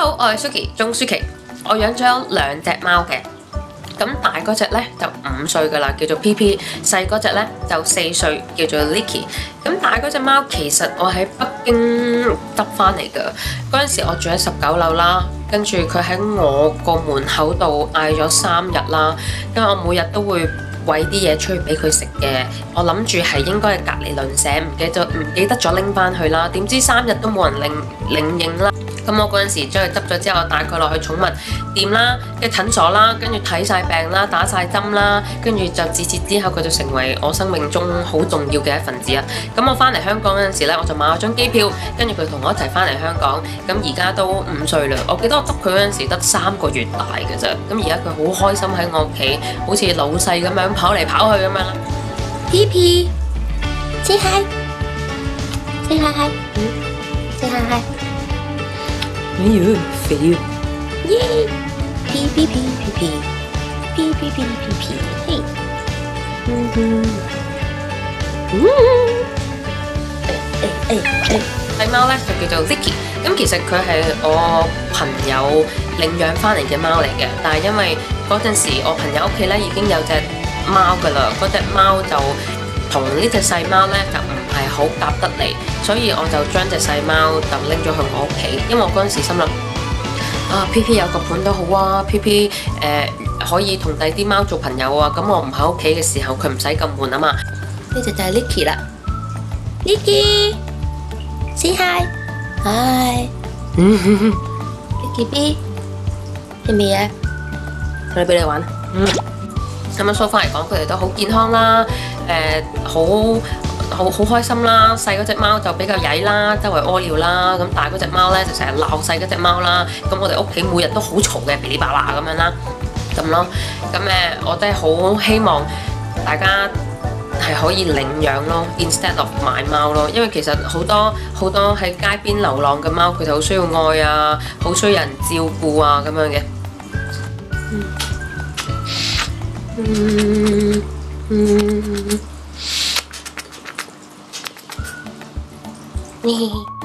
好，我係 Suki 鍾舒淇。我養咗2隻貓嘅，咁大嗰隻咧就5歲㗎啦，叫做 PP；細嗰隻咧就4歲，叫做 Licky。咁大嗰隻貓其實我喺北京執翻嚟㗎，嗰陣時我住喺19樓啦，跟住佢喺我個門口度嗌咗3日啦，因為我每日都會餵啲嘢出去俾佢食嘅，我諗住係應該係隔離鄰舍，唔記得咗拎翻去啦。點知3日都冇人領認啦。咁我嗰陣時將佢執咗之後，帶佢落去寵物店啦，嘅診所啦，跟住睇晒病啦，打晒針啦，跟住就自此之後佢就成為我生命中好重要嘅一份子啊！咁我翻嚟香港嗰陣時咧，我就買咗張機票，跟住佢同我一齊翻嚟香港。咁而家都5歲啦，我記得我執佢嗰陣時得3個月大嘅啫。咁而家佢好開心喺我屋企，好似老細咁樣跑嚟跑去咁樣啦。 PP，say hi，say hi，say hi。 哎呀，肥啊！ 耶！P P P P P P P P P P， 嘿！ 細貓咧就叫做 Licky， 咁其實佢係我朋友領養翻嚟嘅貓嚟嘅，但係因為嗰陣時我朋友屋企咧已經有隻貓噶啦，嗰隻貓就同呢隻細貓咧就唔係好夾得嚟，所以我就將隻細貓就拎咗去我屋企，因為我嗰陣時心諗啊 PP 有個伴都好啊 ，PP 可以同第啲貓做朋友啊，咁我唔喺屋企嘅時候佢唔使咁悶啊嘛。 呢隻就係 Licky 啦 ，Licky，say hi，hi，Licky B， 係咪啊？ 我俾你玩。咁樣 so far 嚟講，佢哋都好健康啦，好開心啦。細嗰隻貓就比較曳啦，周圍屙尿啦。咁大嗰隻貓咧就成日鬧細嗰隻貓啦。咁我哋屋企每日都好嘈嘅，噼里啪啦咁樣啦，咁咯。咁我真係好希望大家係可以領養咯 ，instead of 買貓咯。因為其實好多喺街邊流浪嘅貓，佢哋好需要愛啊，好需要人照顧啊咁樣嘅。 嘿嘿。